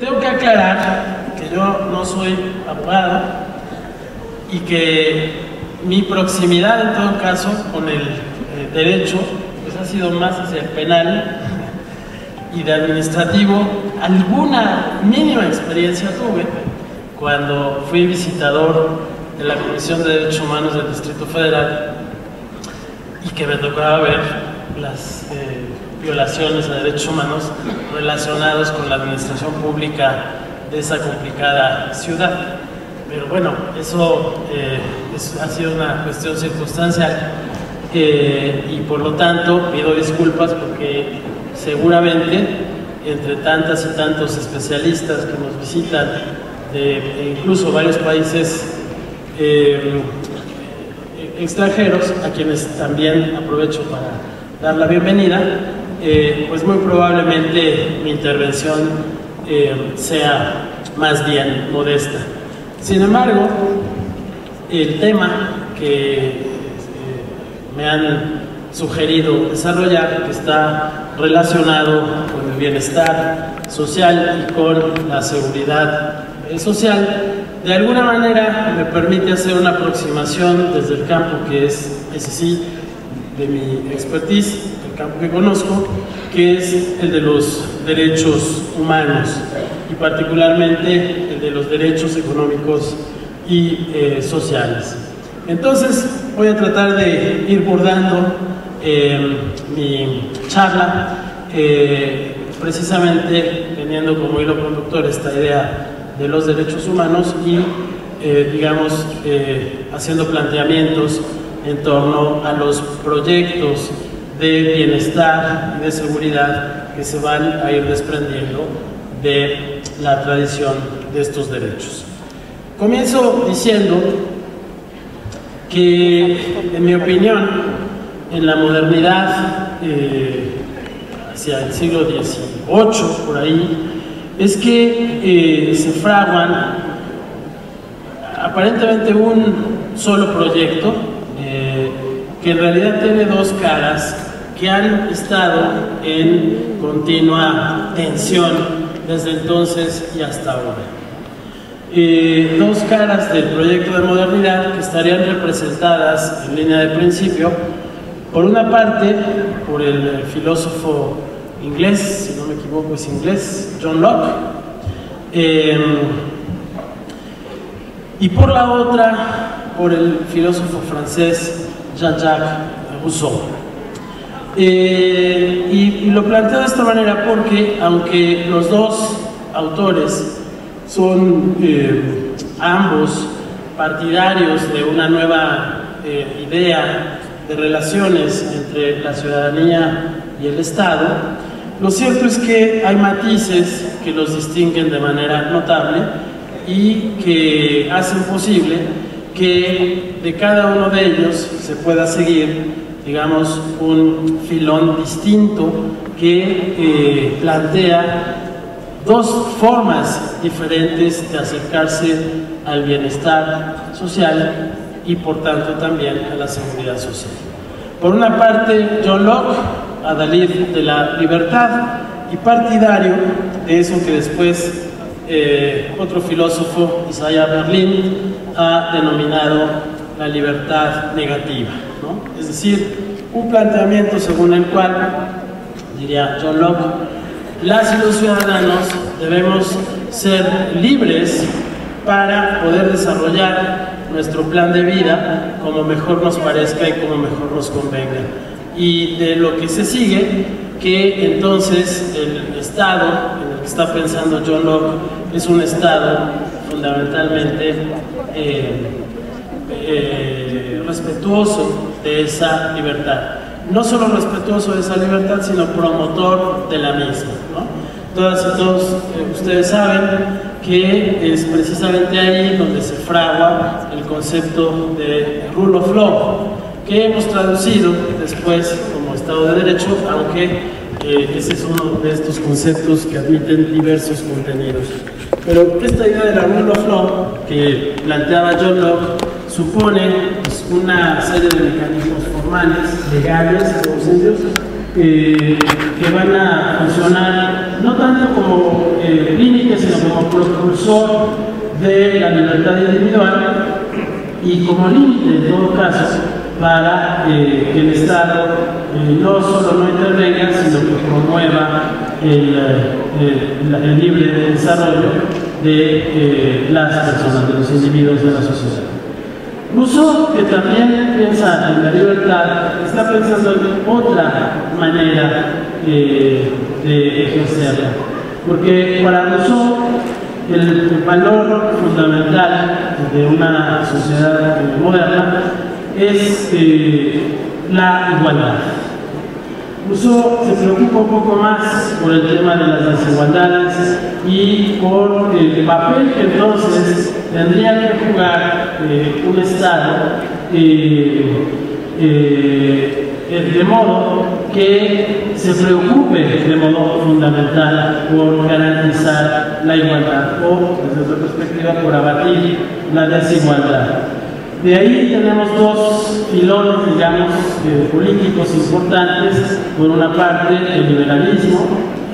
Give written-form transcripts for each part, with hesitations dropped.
Tengo que aclarar que yo no soy abogado y que mi proximidad en todo caso con el derecho pues ha sido más hacia el penal y de administrativo. Alguna mínima experiencia tuve cuando fui visitador de la Comisión de Derechos Humanos del Distrito Federal y que me tocaba ver las violaciones de derechos humanos relacionados con la administración pública de esa complicada ciudad. Pero bueno, eso ha sido una cuestión circunstancial y por lo tanto pido disculpas porque seguramente entre tantas y tantos especialistas que nos visitan de incluso varios países extranjeros, a quienes también aprovecho para dar la bienvenida, pues muy probablemente mi intervención sea más bien modesta. Sin embargo, el tema que me han sugerido desarrollar, que está relacionado con el bienestar social y con la seguridad social, de alguna manera me permite hacer una aproximación desde el campo que es, ese sí, de mi expertise, el campo que conozco, que es el de los derechos humanos y particularmente el de los derechos económicos y sociales. Entonces voy a tratar de ir bordando mi charla precisamente teniendo como hilo conductor esta idea de los derechos humanos y digamos haciendo planteamientos en torno a los proyectos de bienestar y de seguridad que se van a ir desprendiendo de la tradición de estos derechos. Comienzo diciendo que, en mi opinión, en la modernidad, hacia el siglo XVIII, por ahí, es que se fraguan aparentemente un solo proyecto que en realidad tiene dos caras que han estado en continua tensión desde entonces y hasta ahora. Dos caras del proyecto de modernidad que estarían representadas en línea de principio, por una parte, por el filósofo inglés, si no me equivoco es inglés, John Locke, y por la otra, por el filósofo francés Jean-Jacques Rousseau. Y lo planteo de esta manera porque, aunque los dos autores son ambos partidarios de una nueva idea de relaciones entre la ciudadanía y el Estado, lo cierto es que hay matices que los distinguen de manera notable y que hacen posible que de cada uno de ellos se pueda seguir, digamos, un filón distinto que plantea dos formas diferentes de acercarse al bienestar social y por tanto también a la seguridad social. Por una parte, John Locke, adalid de la libertad y partidario de eso que después otro filósofo, Isaiah Berlin, ha denominado la libertad negativa, ¿no? Es decir, un planteamiento según el cual, diría John Locke, las y los ciudadanos debemos ser libres para poder desarrollar nuestro plan de vida como mejor nos parezca y como mejor nos convenga. Y de lo que se sigue, que entonces el Estado en el que está pensando John Locke es un Estado fundamentalmente respetuoso de esa libertad. No solo respetuoso de esa libertad, sino promotor de la misma, ¿no? Todas y todos ustedes saben que es precisamente ahí donde se fragua el concepto de rule of law, que hemos traducido después como Estado de Derecho, aunque ese es uno de estos conceptos que admiten diversos contenidos. Pero esta idea de la rule of law que planteaba John Locke supone pues, una serie de mecanismos formales, legales, que van a funcionar no tanto como límite, sino como propulsor de la libertad individual y como límite, en todo caso, para que el Estado no solo no intervenga, sino que promueva el libre desarrollo de las personas, de los individuos de la sociedad. Rousseau, que también piensa en la libertad, está pensando en otra manera de ejercerla, porque para Rousseau el valor fundamental de una sociedad moderna es la igualdad. Rousseau se preocupa un poco más por el tema de las desigualdades y por el papel que entonces tendría que jugar un Estado de modo que se preocupe de modo fundamental por garantizar la igualdad o, desde otra perspectiva, por abatir la desigualdad. De ahí tenemos dos filones, digamos, políticos importantes. Por una parte, el liberalismo,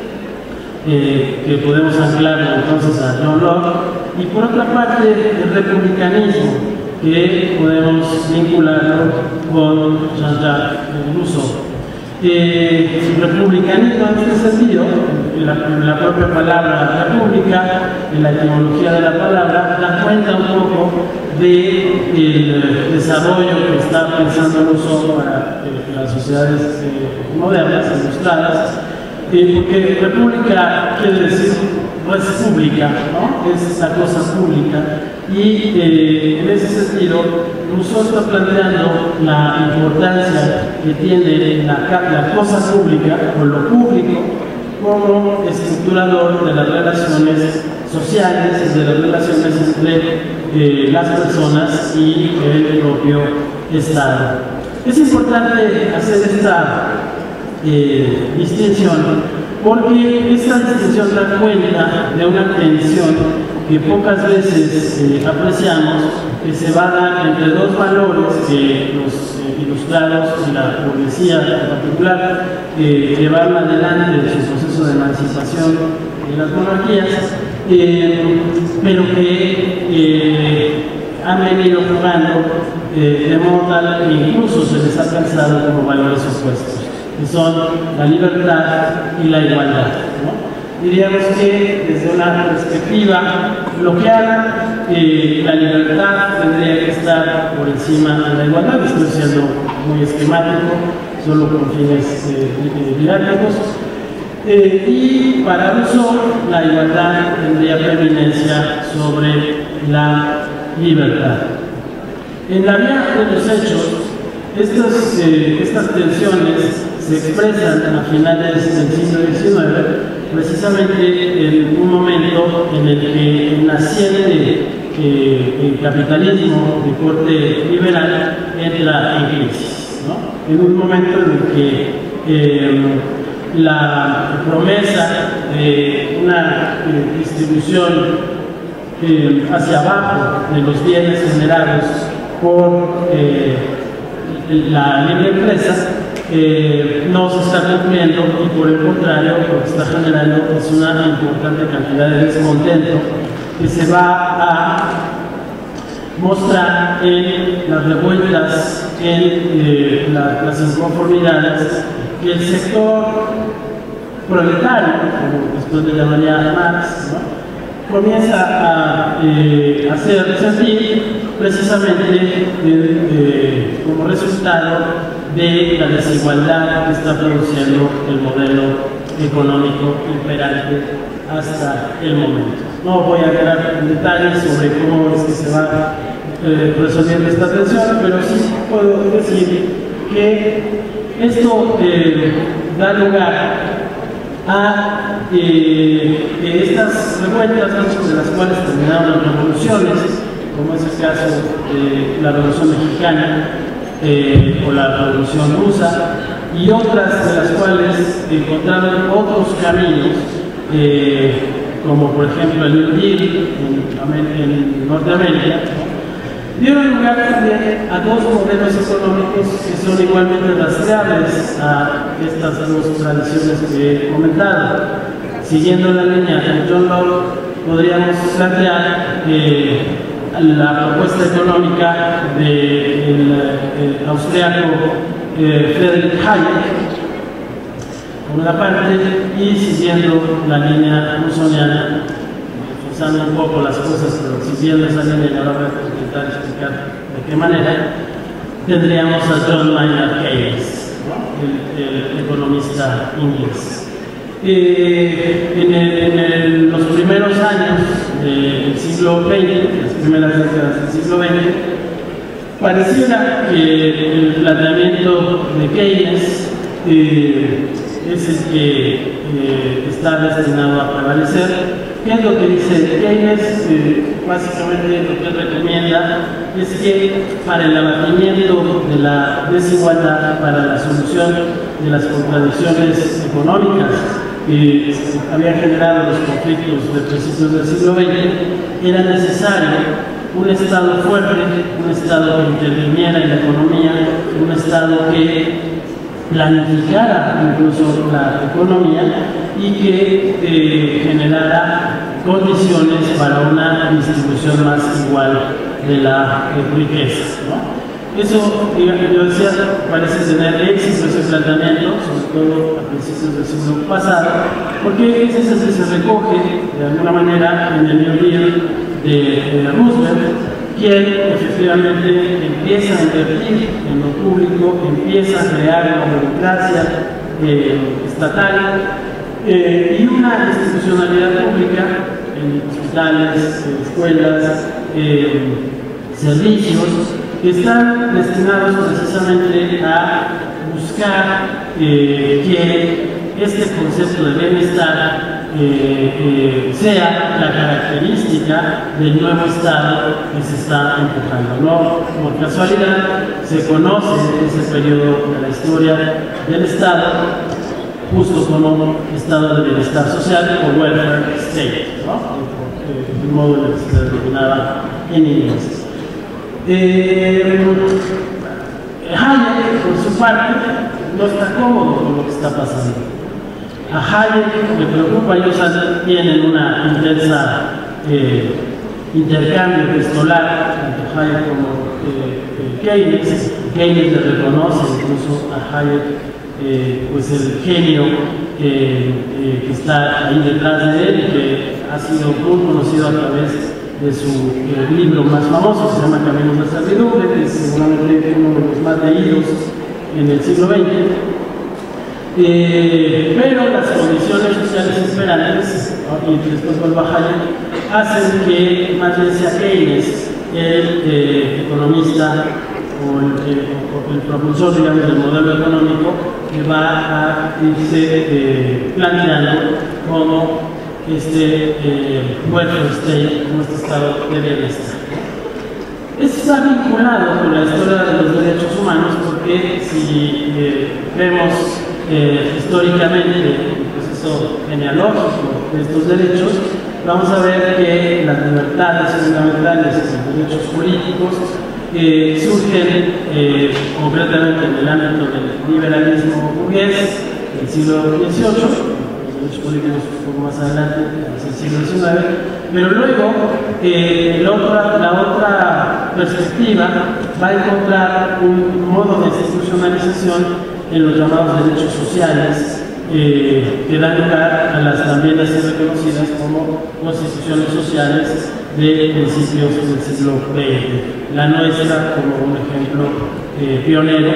que podemos anclar entonces a John Locke, y por otra parte, el republicanismo, que podemos vincularlo con Jean-Jacques Rousseau. El republicanismo, en este sentido, la propia palabra república, en la etimología de la palabra, da cuenta un poco del desarrollo que está pensando Rousseau para las sociedades modernas, ilustradas, porque república quiere decir pues pública, ¿no? Es la cosa pública, y en ese sentido Rousseau está planteando la importancia que tiene la cosa pública o lo público como estructurador de las relaciones sociales, de las relaciones entre las personas y el propio Estado. Es importante hacer esta distinción porque esta distinción da cuenta de una tensión que pocas veces apreciamos, que se va a dar entre dos valores que los ilustrados y la burguesía en particular llevaron adelante en su proceso de emancipación de las monarquías, pero que han venido jugando de modo tal que incluso se les ha pensado como valores opuestos, que son la libertad y la igualdad, ¿no? Diríamos que desde una perspectiva bloqueada, la libertad tendría que estar por encima de la igualdad. Estoy siendo muy esquemático, solo con fines didácticos. Y para Rousseau, la igualdad tendría preeminencia sobre la libertad. En la vía de los hechos, estas tensiones se expresan a finales del siglo XIX, precisamente en un momento en el que el naciente capitalismo de corte liberal entra en crisis, ¿no? En un momento en el que la promesa de una distribución hacia abajo de los bienes generados por la libre empresa no se está cumpliendo y por el contrario lo que está generando es una importante cantidad de descontento que se va a mostrar en las revueltas, en las inconformidades que el sector proletario, como después le llamaría Marx, ¿no?, comienza a hacer sentir precisamente como resultado de la desigualdad que está produciendo el modelo económico imperante hasta el momento. No voy a entrar en detalles sobre cómo es que se va resolviendo esta tensión, pero sí puedo decir que esto da lugar a estas revueltas, muchas de las cuales terminaron en revoluciones, como es el caso de la Revolución Mexicana o la Revolución Rusa, y otras de las cuales encontraron otros caminos, como por ejemplo el New Deal en Norteamérica, ¿no?, dieron lugar también a dos modelos económicos que son igualmente rastreables a estas dos tradiciones que he comentado. Siguiendo la línea de John Locke, podríamos plantear la propuesta económica del austriaco Friedrich Hayek, por una parte, y siguiendo la línea musoniana, forzando un poco las cosas, pero siguiendo esa línea, y ahora voy a intentar explicar de qué manera, tendríamos a John Maynard Keynes, ¿no? el economista inglés. En los primeros años del siglo XX, las primeras décadas del siglo XX, pareciera que el planteamiento de Keynes es el que está destinado a prevalecer. ¿Qué es lo que dice Keynes? Básicamente lo que recomienda es que para el abatimiento de la desigualdad, para la solución de las contradicciones económicas que habían generado los conflictos de principios del siglo XX, era necesario un Estado fuerte, un Estado que interviniera en la economía, un Estado que planificara incluso la economía y que generara condiciones para una distribución más igual de la riqueza, ¿no? Eso, yo decía, parece tener éxito ese planteamiento, sobre todo a principios del siglo pasado, porque ese es el que se recoge de alguna manera en el New Deal de Roosevelt, quien efectivamente empieza a invertir en lo público, empieza a crear una burocracia estatal y una institucionalidad pública en hospitales, escuelas, servicios, que están destinados precisamente a buscar que este concepto de bienestar sea la característica del nuevo Estado que se está empujando. No por casualidad se conoce ese periodo de la historia del Estado justo como Estado de Bienestar Social o Welfare State, ¿no? El modo en el que se denominaba en inglés. Hayek, por su parte, no está cómodo con lo que está pasando. A Hayek le preocupa, ellos tienen una intensa intercambio epistolar, tanto Hayek como Keynes. Keynes le reconoce incluso a Hayek pues el genio que está ahí detrás de él y que ha sido muy conocido a través de su libro más famoso, se llama Caminos de la Servidumbre, que es seguramente uno de los más leídos en el siglo XX. Pero las condiciones sociales esperantes, ¿no? Y después vuelvo a Hayek, hacen que más bien sea Keynes el economista o el propulsor, digamos, del modelo económico que va a irse planteando como welfare state, como este estado de bienestar. Esto está vinculado con la historia de los derechos humanos porque si vemos históricamente el proceso genealógico de estos derechos, vamos a ver que las libertades fundamentales y los derechos políticos surgen concretamente en el ámbito del liberalismo burgués del siglo XVIII, los derechos políticos un poco más adelante, hacia el siglo XIX, pero luego la otra perspectiva va a encontrar un modo de institucionalización en los llamados derechos sociales que dan lugar a las también así reconocidas como constituciones sociales de principios del siglo XX. La nuestra como un ejemplo pionero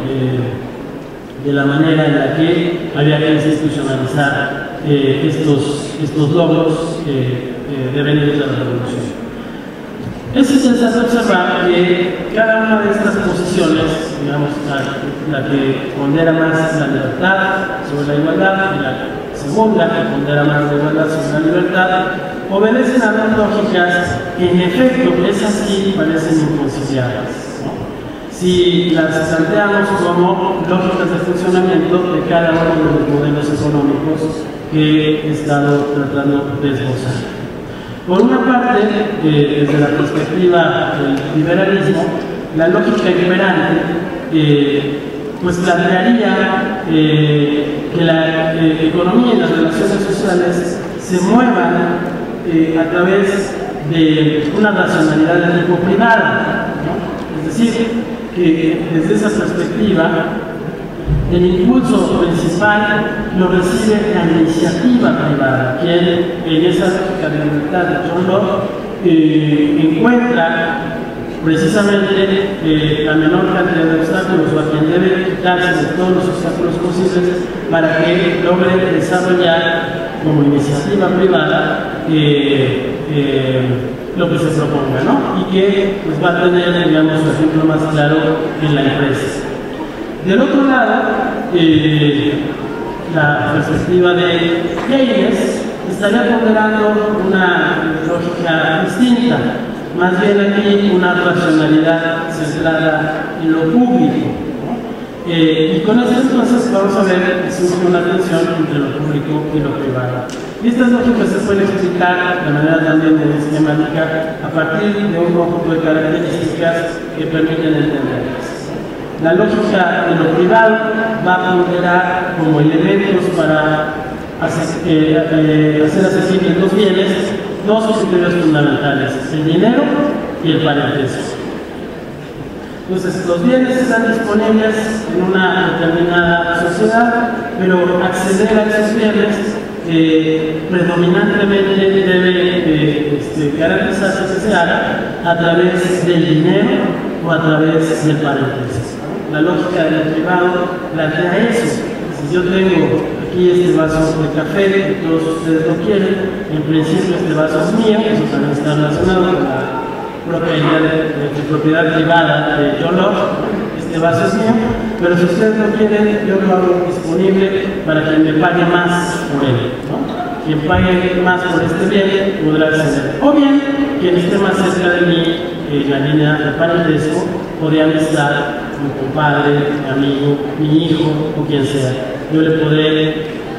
de la manera en la que había que institucionalizar estos logros devenidos de la revolución. Es interesante observar que cada una de estas posiciones, digamos, la que pondera más la libertad sobre la igualdad y la segunda, que pondera más la igualdad sobre la libertad, obedecen a dos lógicas que en efecto, es así, parecen inconciliables, ¿no? Si las planteamos como lógicas de funcionamiento de cada uno de los modelos económicos que he estado tratando de esbozar. Por una parte, desde la perspectiva del liberalismo, la lógica imperante pues plantearía que la economía y las relaciones sociales se muevan a través de una racionalidad de tipo privada, ¿no? Es decir, que desde esa perspectiva el impulso principal lo recibe la iniciativa privada, quien en esa lógica de libertad de John Locke encuentra precisamente la menor cantidad de obstáculos o a quien debe quitarse de todos los obstáculos posibles para que logre desarrollar como iniciativa privada lo que se proponga, ¿no? Y que pues, va a tener, digamos, un ejemplo más claro en la empresa. Del otro lado, la perspectiva de Keynes estaría ponderando una lógica distinta, más bien aquí una racionalidad centrada en lo público, ¿no? Y con esto entonces vamos a ver que surge una tensión entre lo público y lo privado. Y estas lógicas se pueden explicar de manera también esquemática a partir de un conjunto de características que permiten entenderlas. La lógica de lo privado va a ponderar como elementos para hacer accesibles los bienes dos criterios fundamentales: el dinero y el parentesco. Entonces, los bienes están disponibles en una determinada sociedad, pero acceder a esos bienes predominantemente debe garantizarse que se haga a través del dinero o a través del parentesco. La lógica del privado plantea eso. Si yo tengo aquí este vaso de café, que todos ustedes lo quieren, en principio este vaso es mío, eso también está relacionado con la propiedad privada de John Locke. Este vaso es mío, pero si ustedes lo quieren, yo lo hago disponible para quien me pague más por él, ¿no? Quien pague más por este bien podrá acceder. O bien, quien esté más cerca de mí, la línea de parentesco, podría estar mi compadre, mi amigo, mi hijo o quien sea. Yo le podré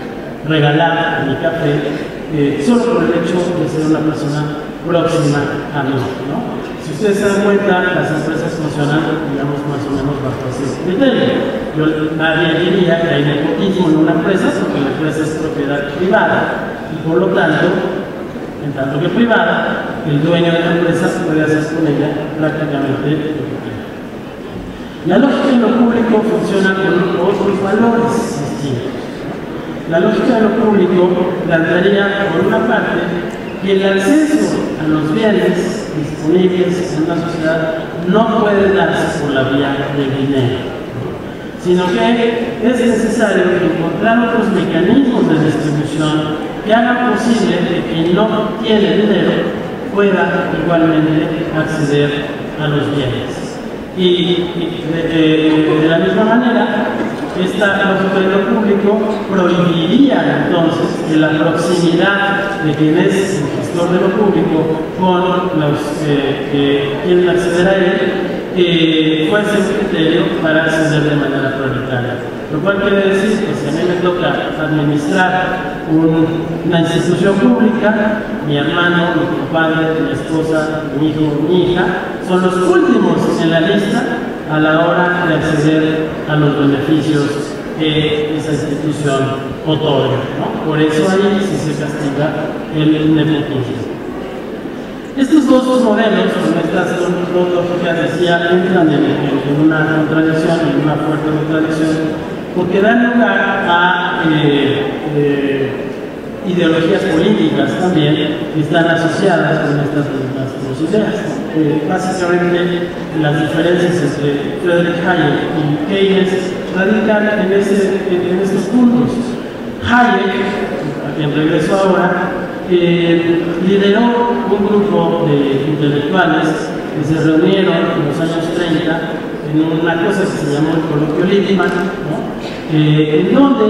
regalar mi café solo por el hecho de ser una persona próxima a mí, ¿no? Si ustedes se dan cuenta, las empresas funcionan, digamos, más o menos bajo ese criterio. Nadie diría que hay nepotismo en una empresa porque la empresa es propiedad privada y por lo tanto, en tanto que privada, el dueño de la empresa puede hacer con ella prácticamente lo que quiera. La lógica en lo público funciona con otros valores distintos. La lógica de lo público plantearía, por una parte, que el acceso a los bienes disponibles en una sociedad no puede darse por la vía del dinero, sino que es necesario encontrar otros mecanismos de distribución que hagan posible que quien no tiene dinero pueda igualmente acceder a los bienes. Y de la misma manera, esta lógica de lo público prohibiría entonces que la proximidad de quien es el gestor de lo público con los que quieren acceder a él fuese un criterio para acceder de manera prioritaria. Lo cual quiere decir que si a mí me toca administrar una institución pública, mi hermano, mi compadre, mi esposa, mi hijo, mi hija, son los últimos en la lista a la hora de acceder a los beneficios que esa institución otorga, ¿no? Por eso ahí sí se castiga el nepotismo. Estos dos modelos, con estas dos lógicas, decía, entran en una contradicción, en una fuerte contradicción, porque dan lugar a ideologías políticas también que están asociadas con estas dos ideas. Básicamente, las diferencias entre Friedrich Hayek y Keynes radican en estos puntos. Hayek, a quien regreso ahora, lideró un grupo de intelectuales que se reunieron en los años 30 en una cosa que se llamó el Coloquio Lippmann, ¿no? En donde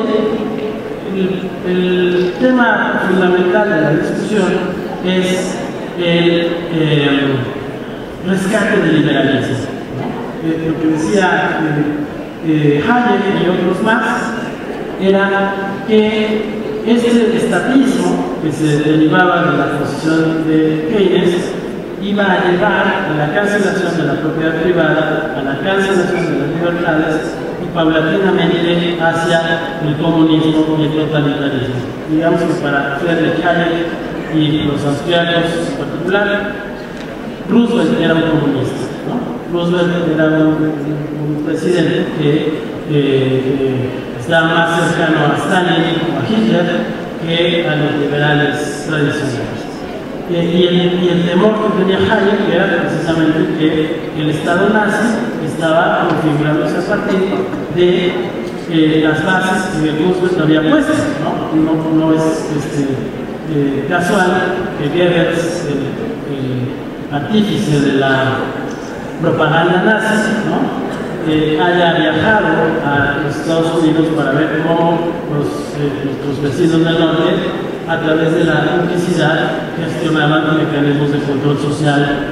el tema fundamental de la discusión es el rescate del liberalismo, ¿no? Lo que decía Hayek y otros más era que este estatismo que se derivaba de la posición de Keynes iba a llevar a la cancelación de la propiedad privada, a la cancelación de las libertades y paulatinamente hacia el comunismo y el totalitarismo. Digamos que para Friedrich Hayek y los austriacos en particular, Roosevelt era un comunista, ¿no? Roosevelt era un presidente que estaba más cercano a Stalin o a Hitler que a los liberales tradicionales. Y el temor que tenía Hayek era precisamente que el Estado nazi estaba configurándose a partir de las bases que Roosevelt había puesto, ¿no? No es casual que Goebbels, el artífice de la propaganda nazi, ¿no? Haya viajado a los Estados Unidos para ver cómo nuestros vecinos del norte, a través de la publicidad, gestionaban mecanismos de control social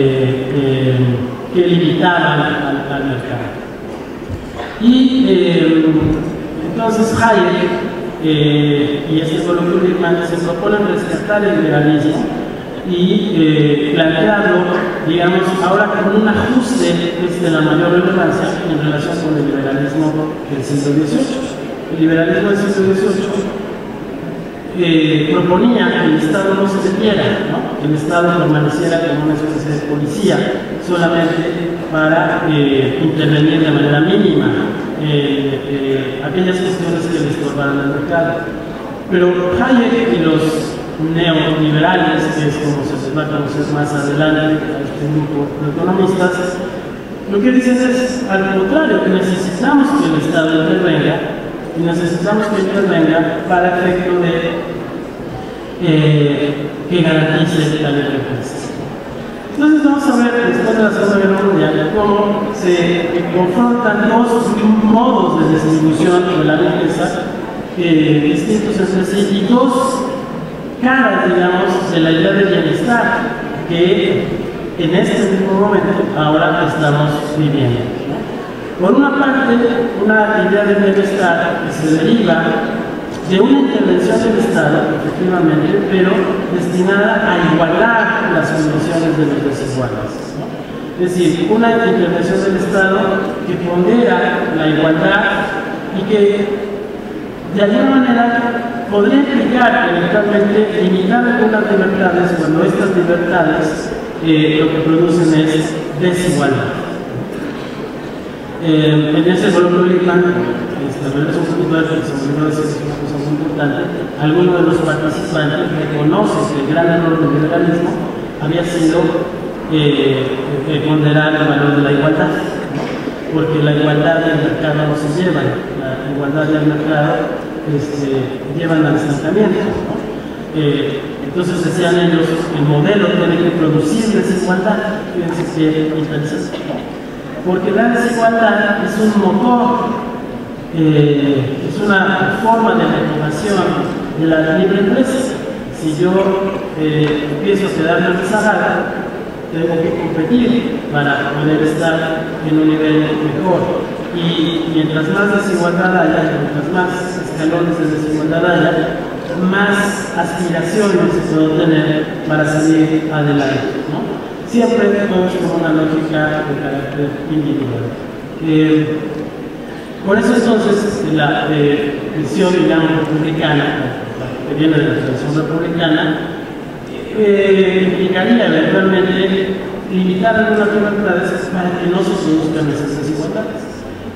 que limitaban al mercado. Y entonces Hayek y este coloquio Lippmann se proponen rescatar el liberalismo y plantearlo, digamos, ahora con un ajuste de la mayor relevancia en relación con el liberalismo del siglo XVIII. El liberalismo del siglo XVIII proponía que el Estado no se metiera, ¿no? Que el Estado permaneciera como una especie de policía solamente para intervenir de manera mínima aquellas cuestiones que le estorbaran al mercado. Pero Hayek y los neoliberales, que es como se va a conocer más adelante a este grupo de economistas, lo que dicen es al contrario, que necesitamos que el Estado intervenga y necesitamos que intervenga para efecto de que garantice la libre empresa. Entonces vamos a ver después de la Segunda Guerra Mundial cómo se confrontan dos modos de distribución de la riqueza distintos entre sí y dos caras, digamos, de la idea de bienestar que en este mismo momento ahora estamos viviendo, ¿no? Por una parte, una idea de bienestar que se deriva de una intervención del Estado, efectivamente, pero destinada a igualar las condiciones de los desiguales, ¿no? Es decir, una intervención del Estado que pondera la igualdad y que de alguna manera podría implicar eventualmente limitar algunas libertades cuando estas libertades lo que producen es desigualdad. En ese coloquio Lippmann, regreso un poquito a eso, se me olvidó decir una cosa muy importante, algunos de los participantes reconocen que el gran error del liberalismo había sido ponderar el valor de la igualdad, ¿no? Porque la igualdad del mercado no se lleva, la igualdad del mercado llevan al estancamiento, ¿no? Entonces decían ellos, el modelo tiene que producir desigualdad. Fíjense qué interesante, ¿no? Porque la desigualdad es un motor, es una forma de regulación de la libre empresa. Si yo empiezo a quedarme rezagada, tengo que competir para poder estar en un nivel mejor. Y mientras más desigualdad haya, mientras más escalones de desigualdad haya, más aspiraciones se puedo tener para salir adelante, ¿no? Siempre todo es como una lógica de carácter individual. Por eso entonces la visión, digamos, republicana, que viene de la tradición republicana, implicaría eventualmente limitar algunas libertades para que no se produzcan esas desigualdades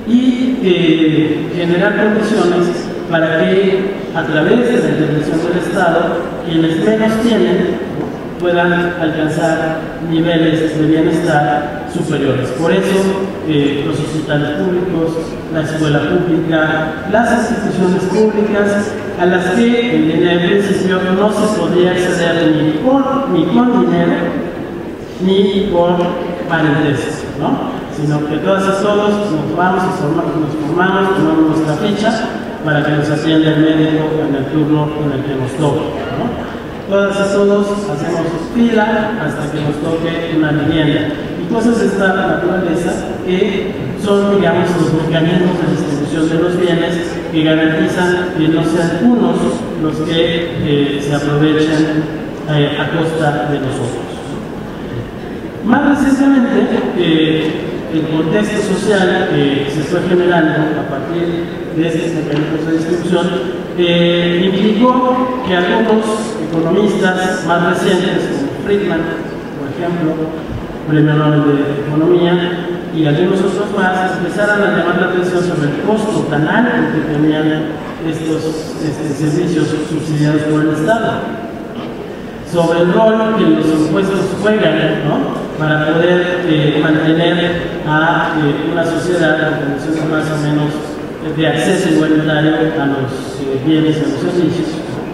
y generar condiciones para que a través de la intervención del Estado quienes menos tienen puedan alcanzar niveles de bienestar superiores. Por eso los hospitales públicos, la escuela pública, las instituciones públicas a las que en principio no se podía acceder ni con dinero ni por parentesco, ¿no? Sino que todas y todos nos vamos y formamos, tomamos nuestra ficha para que nos atienda el médico en el turno en el que nos toque, ¿no? Todas y todos hacemos fila hasta que nos toque una vivienda. cosas de esta naturaleza que son, digamos, los mecanismos de distribución de los bienes que garantizan que no sean unos los que se aprovechen a costa de los otros. Más recientemente, el contexto social que se fue generando a partir de estos mecanismos de distribución implicó que algunos economistas más recientes, como Friedman, por ejemplo, Premio Nobel de Economía, y algunos otros más, empezaran a llamar la atención sobre el costo tan alto que tenían estos servicios subsidiados por el Estado, sobre el rol que los impuestos juegan, ¿no?, para poder mantener a una sociedad en condiciones más o menos de acceso igualitario a los bienes y a los servicios,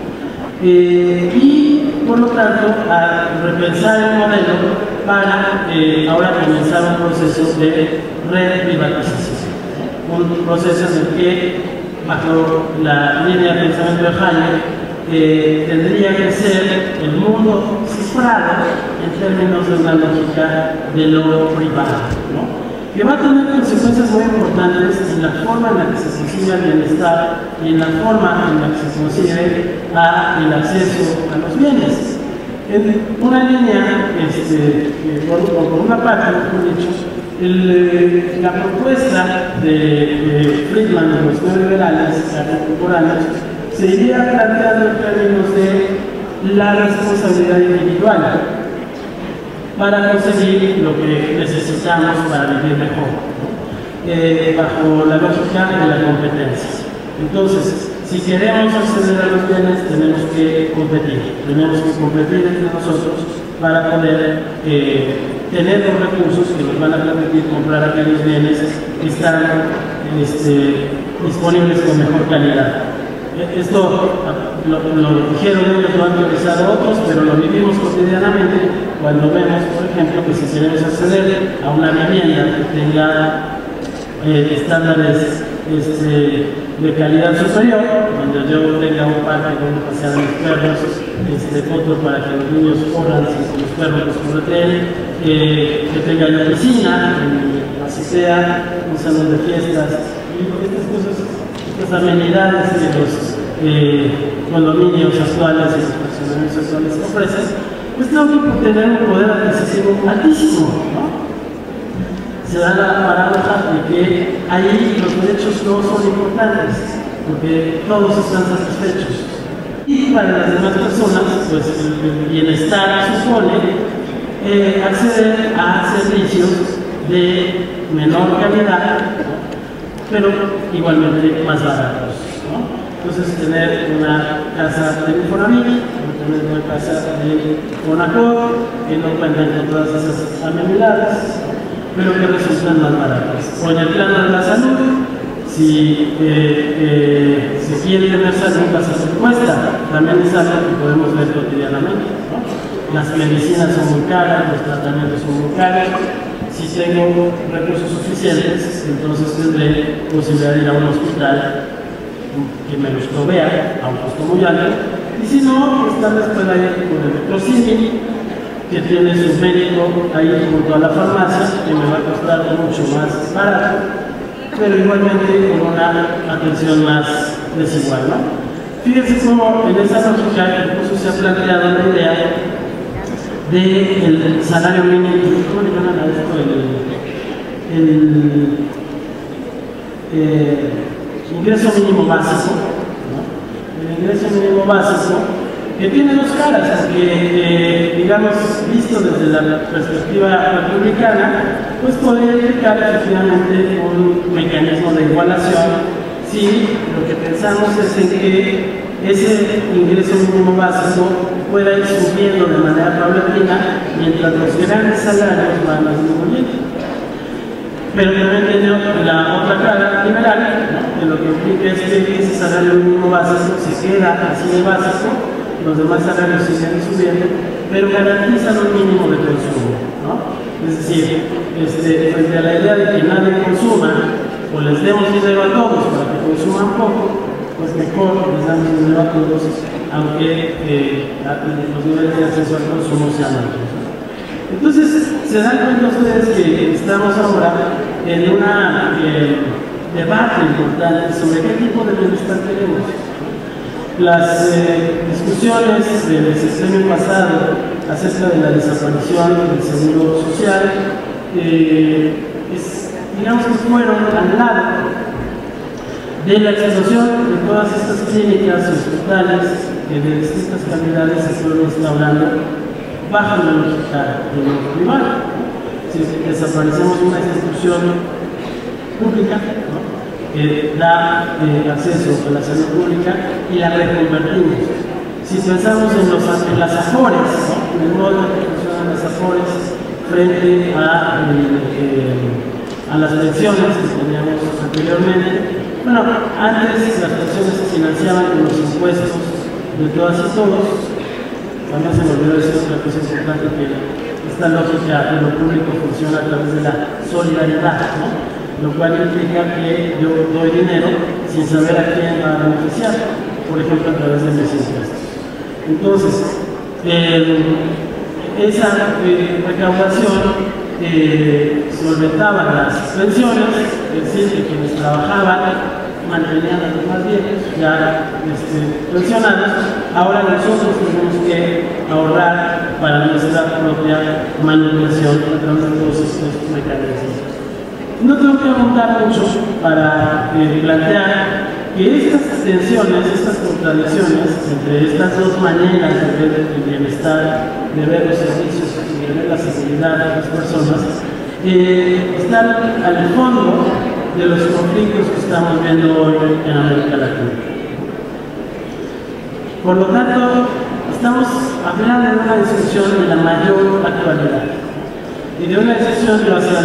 y por lo tanto a repensar el modelo para ahora comenzar un proceso de reprivatización, un proceso en el que, bajo la línea de pensamiento de Hayek, tendría que ser el mundo cifrado en términos de una lógica de lo privado, ¿no?, que va a tener consecuencias muy importantes en la forma en la que se concibe el bienestar y en la forma en la que se concibe el acceso a los bienes. En una línea, por una parte, mejor dicho, la propuesta de Friedman de los neoliberales contemporáneos se iría planteando en términos de la responsabilidad individual para conseguir lo que necesitamos para vivir mejor, ¿no?, bajo la lógica de la competencia. Entonces, si queremos acceder a los bienes, tenemos que competir entre nosotros para poder tener los recursos que nos van a permitir comprar aquellos bienes que están disponibles con mejor calidad. Esto lo dijeron ellos, lo han teorizado otros, pero lo vivimos cotidianamente cuando vemos, por ejemplo, que si queremos acceder a una vivienda que tenga estándares de calidad superior, donde yo tenga un parque donde pasear a mis perros, otro para que los niños corran sin los perros los correteen, que tenga una piscina, en la azotea, un salón de fiestas, y estas cosas, estas amenidades que los condominios actuales y los fraccionamientos actuales ofrecen, pues tengo que tener un poder adquisitivo altísimo, ¿no? Se da la paradoja de que ahí los derechos no son importantes, porque todos están satisfechos. Y para las demás personas, pues el bienestar supone acceder a servicios de menor calidad, ¿no?, pero igualmente más baratos, ¿no? Entonces, tener una casa de Infonavit, tener una casa de Fonacor, que no cuentan con todas esas amenidades, pero que resultan más baratas. O en el plano de la salud, si se quiere tener salud, la salud cuesta. También es algo que podemos ver cotidianamente, ¿no? Las medicinas son muy caras, los tratamientos son muy caros. Si tengo recursos suficientes, entonces tendré posibilidad de ir a un hospital que me los provea a un costo muy alto. Y si no, pues tal vez pueda ir con el Electrocine, que tiene su médico ahí junto a la farmacia, que me va a costar mucho más barato, pero igualmente con una atención más desigual, ¿no? Fíjense cómo en esa lógica incluso se ha planteado la idea del salario mínimo, ¿cómo le llaman a esto? El ingreso mínimo básico, ¿no? El ingreso mínimo básico, que tiene dos caras, porque, digamos, visto desde la perspectiva republicana, pues podría implicar efectivamente un mecanismo de igualación si lo que pensamos es en que ese ingreso mínimo básico pueda ir subiendo de manera paulatina mientras los grandes salarios van disminuyendo. Pero también tiene la otra cara liberal, ¿no?, que lo que implica es que ese salario mínimo básico se queda así de básico, los demás salarios siguen subiendo, pero garantizan un mínimo de consumo, ¿no? Es decir, frente a la idea de que nadie consuma, o les demos dinero a todos para que consuman poco, pues mejor les damos dinero a todos, aunque los niveles de acceso al consumo sean altos. Entonces, se dan cuenta ustedes que estamos ahora en un debate importante sobre qué tipo de bienestar queremos. Las discusiones del sexenio pasado acerca de la desaparición del seguro social, digamos que fueron al lado de la explotación de todas estas clínicas y hospitales que de distintas calidades se fueron instaurando bajo la lógica de lo privado. Si desaparecemos una institución pública, ¿no?, que da acceso a la salud pública y la reconvertimos. Si pensamos en las AFORES, ¿no?, en el modo en que funcionan las AFORES frente a las pensiones que teníamos anteriormente, bueno, antes las pensiones se financiaban con los impuestos de todas y todos. También se me olvidó decir otra cosa importante, que esta lógica de lo público funciona a través de la solidaridad, ¿no?, lo cual implica que yo doy dinero sin saber a quién va a beneficiar, por ejemplo a través de mis impuestos. Entonces, esa recaudación solventaba las pensiones, es decir, que quienes trabajaban mantenían a los más viejos, ya pensionados. Ahora nosotros tenemos que ahorrar para nuestra propia manutención a través de todos estos mecanismos. No tengo que abundar mucho para plantear que estas tensiones, estas contradicciones entre estas dos maneras de ver el bienestar, de ver los servicios y de ver la seguridad de las personas, están al fondo de los conflictos que estamos viendo hoy en América Latina. Por lo tanto, estamos hablando de una discusión de la mayor actualidad y de una discusión que va a ser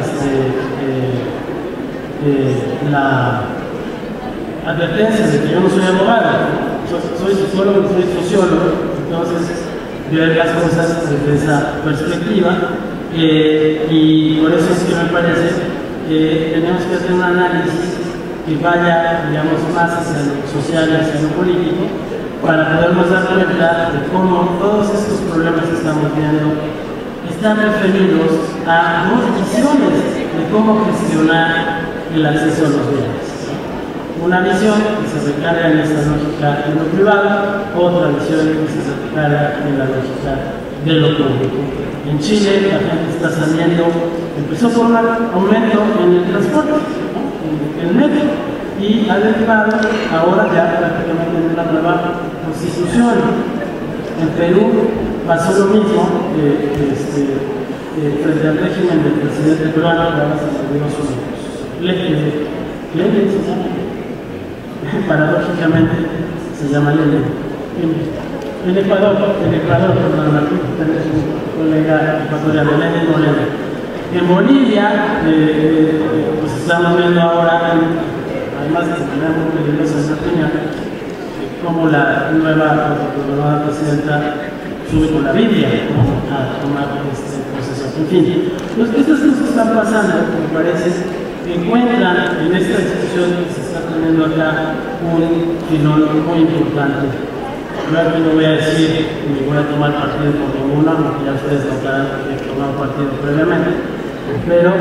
la advertencia de que yo no soy abogado, soy psicólogo, soy sociólogo, entonces veo las cosas desde esa perspectiva, y por eso es que me parece que tenemos que hacer un análisis que vaya, digamos, más hacia lo social y hacia lo político, para podernos dar cuenta de cómo todos estos problemas que estamos viendo están referidos a dos visiones de cómo gestionar el acceso a los bienes. Una visión que se recarga en esta lógica de lo privado, otra visión que se recarga en la lógica de lo público. En Chile la gente está saliendo, empezó por un aumento en el transporte, ¿no?, en el metro, y ha derivado ahora ya prácticamente en una nueva constitución. En Perú pasó lo mismo, frente al régimen del presidente peruano, que ahora se olvidó sus leyes, paradójicamente se llama Lenin. En Ecuador, perdón, aquí tenemos un colega ecuatoriano, Lenin Moreno. En Bolivia, pues estamos viendo ahora, además de tener muy peligrosa esa opinión, como la nueva presidenta sube con la Biblia, ¿no?, a tomar proceso. En fin, estas cosas que están pasando, me parece, encuentran en esta discusión que se está teniendo acá un filón muy importante. Claro que no voy a decir ni voy a tomar partido por ninguna, porque ya ustedes notarán que he tomado partido previamente, pero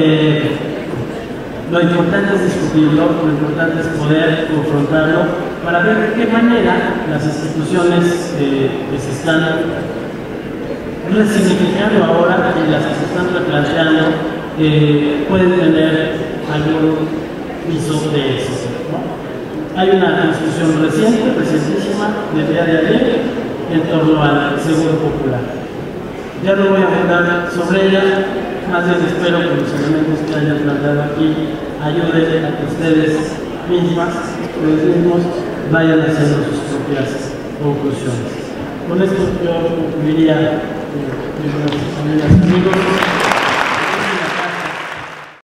lo importante es discutirlo, lo importante es poder confrontarlo para ver de qué manera las instituciones que se están resignificando ahora y las que se están replanteando pueden tener algún piso de éxito, ¿no? Hay una discusión recientísima del día de ayer en torno al seguro popular. Ya no voy a hablar sobre ella, más bien espero que los elementos que hayan planteado aquí ayuden a que ustedes mismos vayan haciendo sus propias conclusiones. Con esto yo concluiría, mis amigas y amigos.